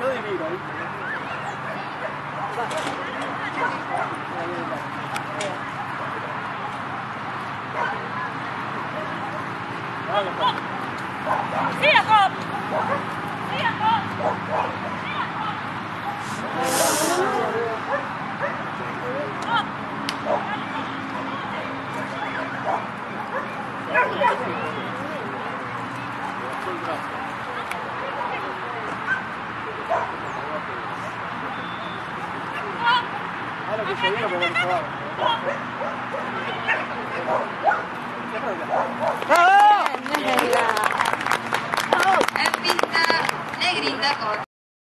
Todo divino, ¿viste? Sí, Jacob. Sí, Jacob. Ahora que se viene, pero no se va. En pista negrita con